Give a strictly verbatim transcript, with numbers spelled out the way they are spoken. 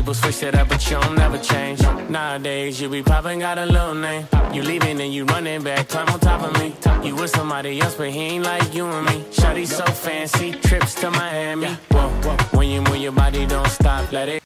people switch it up, but you don't never change. Nowadays, you be popping, got a little name. You leaving and you running back, climb on top of me. You with somebody else, but he ain't like you and me. Shawty so fancy, trips to Miami. Whoa, whoa. When you move your body, don't stop, let it